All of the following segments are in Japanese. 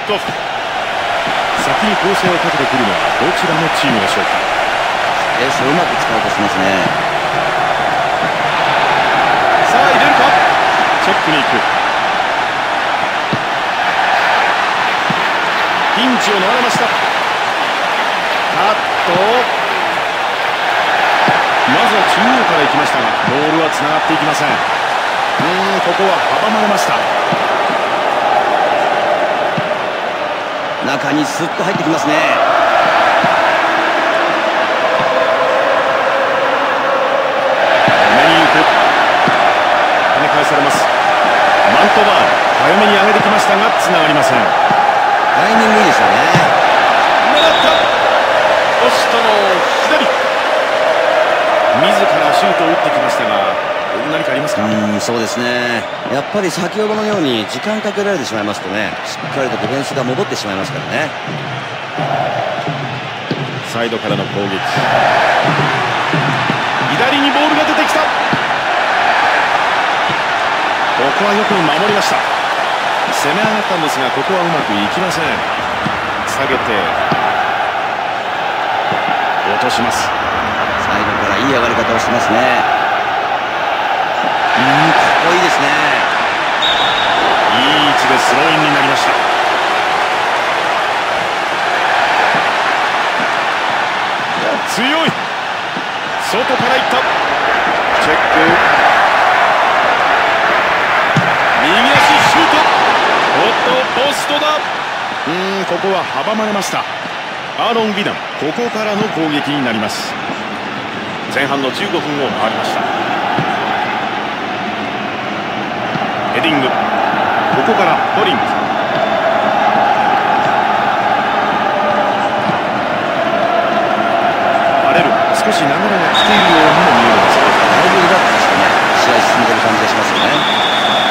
ックオフ。先に攻勢をかけてくるのはどちらのチームでしょうか。 スペースをうまく使おうとしますね。 さあ入れるか。チェックに行く。ピンチを逃れました。カット。まずは中央から行きましたがボールはつながっていきません。ここは阻まれました。 中にスッと入ってきますね。 目に行く。跳ね返されます。マントバーン早めに上げてきましたがつながりません。 タイミングいいですよね。 狙った。ポストの左。自らシュートを打ってきましたが何かありますか。 そうですね。やっぱり先ほどのように時間かけられてしまいますとね、しっかりとディフェンスが戻ってしまいますからね。 サイドからの攻撃。左にボールが出てきた。ここはよく守りました。攻め上がったんですがここはうまくいきません。下げて落とします。 サイドからいい上がり方をしてますね。かっこいいですね。 いい位置でスローインになりました。強い。外からいった。チェック。右足シュート。ポストだ。ここは阻まれました。アーロン・ビダン、ここからの攻撃になります。前半の15分を回りました。ヘディング。ここからポリンズ。バレル。少し流れが来ているようにも見えるんですが、 だいぶリラックスしてね、試合進んでる感じがしますよね。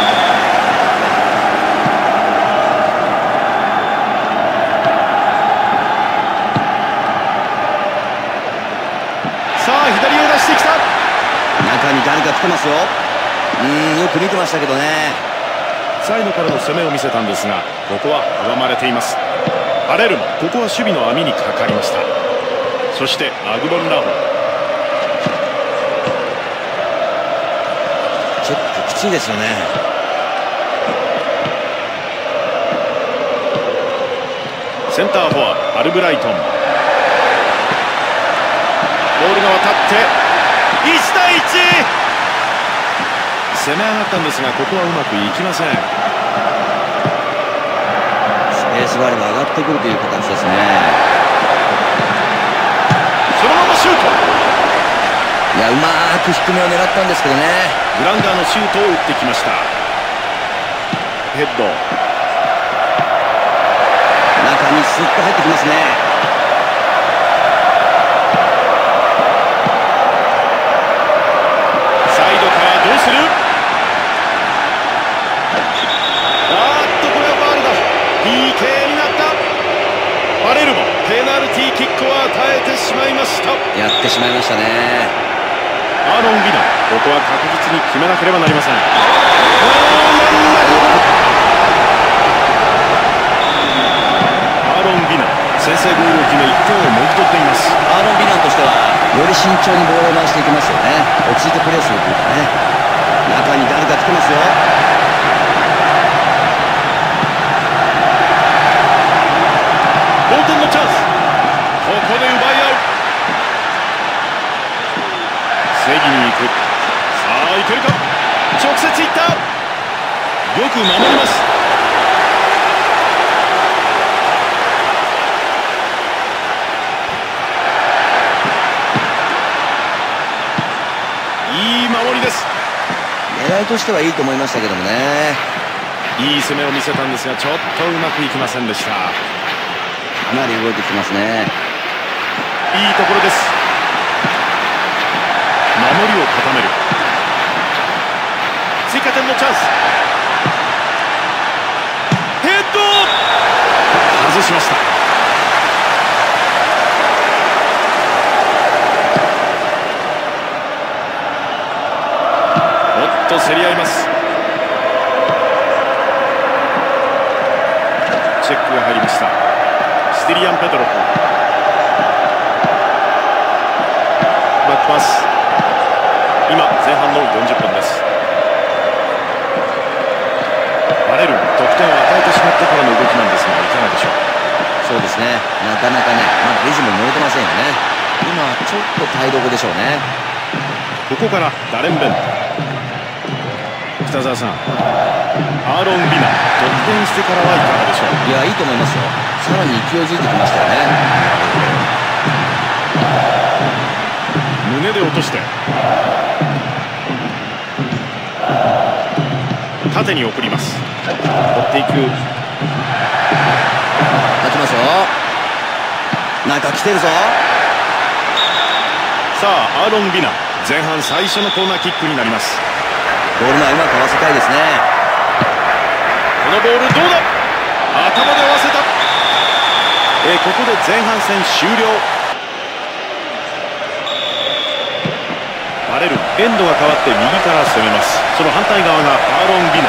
さあ左を出してきた。 中に誰か来てますよ。よく見てましたけどね。 サイドからの攻めを見せたんですがここは阻まれています。バレルもここは守備の網にかかりました。そしてアグボンラホ。 チェックきついですよね。 センターフォワードアルブライトン。ボールが渡って1対1。攻め上がったんですがここはうまくいきません。 スペースがあれば上がってくるという形ですね。 そのままシュート。 いや、うまく低めを狙ったんですけどね。 グランダーのシュートを打ってきました。ヘッド。 中にスッと入ってきますね。 サイドからどうする。これはファウルだ。 PK になった。バレルもペナルティーキックを与えてしまいました。 やってしまいましたね。 アーロン・ビナ、ここは確実に決めなければなりません。アーロン・ビナ、先制ゴールを決め1点をもぎ取っています。 アーロン・ビナンとしてはより慎重にボールを回していきますよね。落ち着いてプレーするというかね。中に誰か来てますよ。 同点のチャンス。ここで奪い合う。防ぎに行く。さあいけるか。直接いった。よく守ります。いい守りです。 狙いとしてはいいと思いましたけどもね。 いい攻めを見せたんですがちょっとうまくいきませんでした。 かなり動いてきますね。 いいところです。守りを固める。追加点のチャンス。ヘッド外しました。おっと競り合います。チチェックが入りました。スティリアン・ペトロフ、バックパス、今前半の40分です。バレル、得点を与えてしまってからの動きなんですが、いかがでしょう。 そうですね、なかなかね、まだリズム乗れてませんよね。今ちょっと体力でしょうね。 ここからダレン・ベント、北澤さん、アーロン・ビナ、得点してからはいかがでしょう。 いや、いいと思いますよ。さらに勢いづいてきましたよね。 胸で落として縦に送ります。追っていく、 立ちますよ。なんか来てるぞ。 さあアーロン・ビナ、前半最初のコーナーキックになります。 ボール前うまく合わせたいですね。 このボールどうだ、頭で合わせた。ここで前半戦終了。バレル、エンドが変わって右から攻めます。その反対側がアーロン・ビナ。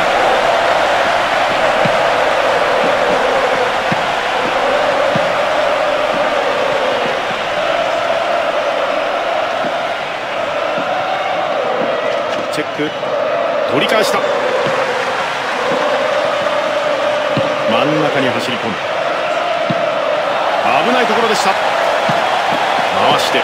チェック、取り返した。真ん中に走り込む。危ないところでした。回して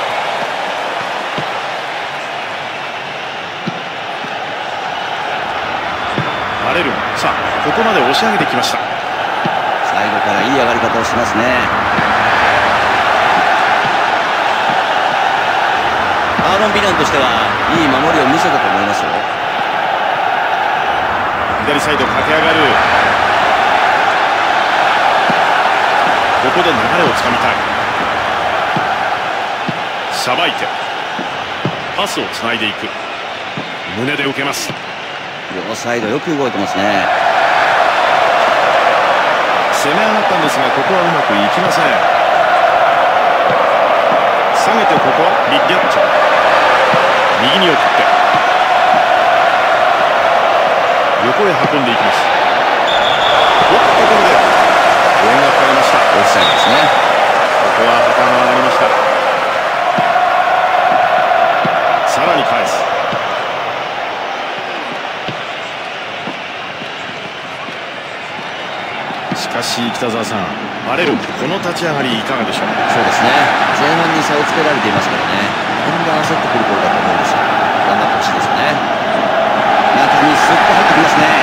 バレル、さあここまで押し上げてきました。 最後からいい上がり方をしますね。アーロン・ビナンとしてはいい守りを見せたと思いますよ。 左サイド駆け上がる。ここで流れをつかみたい。さばいてパスをつないでいく。胸で受けます。 両サイドよく動いてますね。 攻め上がったんですが、ここはうまくいきません。下げて、ここはリ・ギャッチョ、右に送って横へ運んでいきます。おっと、ころでボールがかかりました。 オフサイドですね。 ここは旗が上がりました。さらに返す。しかし北澤さん、バレル、この立ち上がりいかがでしょう。 そうですね、前半に差をつけられていますからね、だんだん焦ってくる頃だと思うんですよ。頑張ってほしいですよね。中にスッと入ってきますね。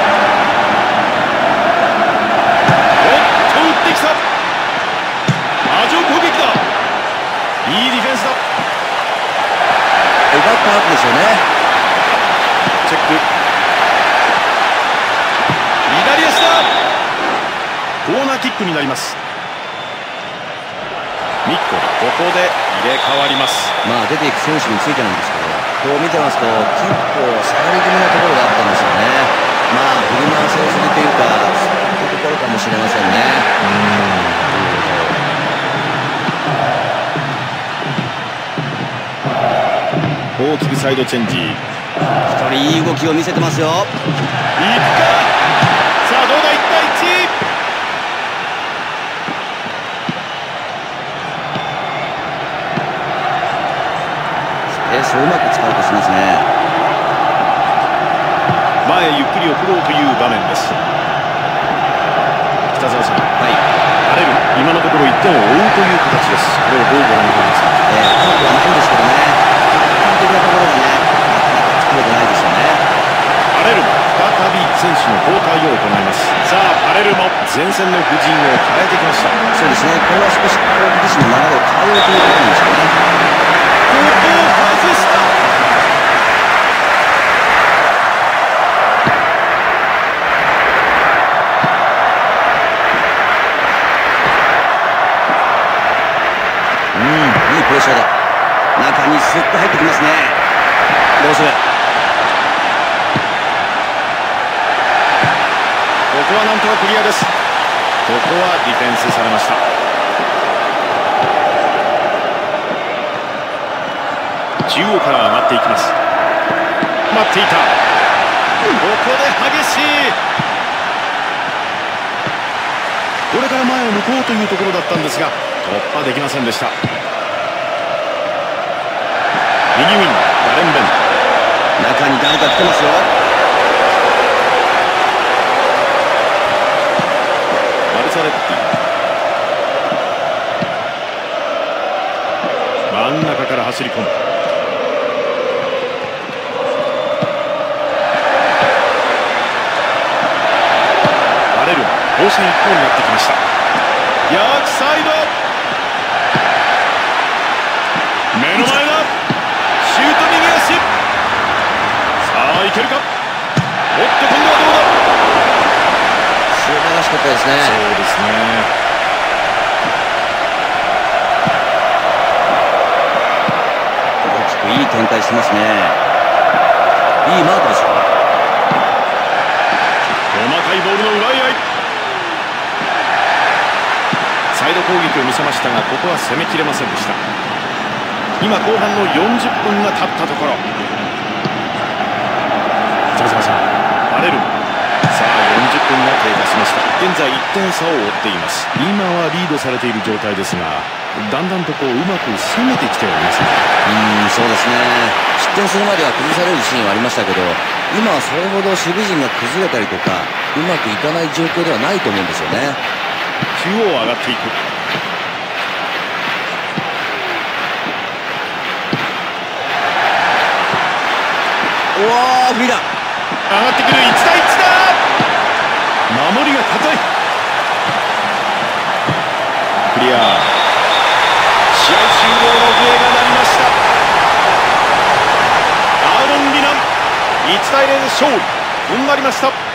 おっと、打ってきた。波状攻撃だ。いいディフェンスだ。 奪った後ですよね。 チェック、左足だ。コーナーキックになります。ミッコリ、ここで入れ替わります。 まあ出ていく選手についてなんですけど、こう見てますと結構下がり気味なところがあったんですよね。まあ振り回されすぎというか、そういうところかもしれませんね。 大きくサイドチェンジ。 一人いい動きを見せてますよ。いくか。 さあどうだ、1対1。 スペースをうまく使おうとしますね。 前へゆっくり送ろうという場面です。北澤さん、 はい、 バレル、今のところ1点を追うという形です。これをどうご覧になりますか。 高くはないんですけどね、客観的なところがね、作れてないですよね。 バレルも再び選手の交代を行います。さあバレルも前線の布陣を変えてきました。 そうですね、これは少し攻撃陣の流れを変えようということなんですよね。 ここを外した。 いいプレッシャーだ。中にスッと入ってきますね。どうする。 ここはなんとかクリアです。ここはディフェンスされました。中央から上がっていきます。待っていた。ここで激しい。 こうというところだったんですが突破できませんでした。右ウィンダレンベン、 中に誰か来てますよ。 マルサレッティ、真ん中から走り込む。バレル防戦一方になってきました。逆サイド、目の前だ、シュート右足、さあいけるか。おっと今度はどうだ。 素晴らしかったですね。 そうですね。 大きくいい展開してますね。いいマークですよ。 細かいボールの奪い合い、サイド攻撃を見せましたがここは攻めきれませんでした。今後半の40分が経ったところ、ザザザバレル、さあ40分が経過しました。現在1点差を追っています。今はリードされている状態ですがだんだんとうまく攻めてきてはいますね。 そうですね。失点するまでは崩されるシーンはありましたけど、今はそれほど守備陣が崩れたりとかうまくいかない状況ではないと思うんですよね。 中央上がっていく。 おお、フリーだ。 上がってくる、1対1だ。守りが堅い。クリア。試合終了の笛が鳴りました。アーロン・リナン1対0で勝利、踏ん張りました。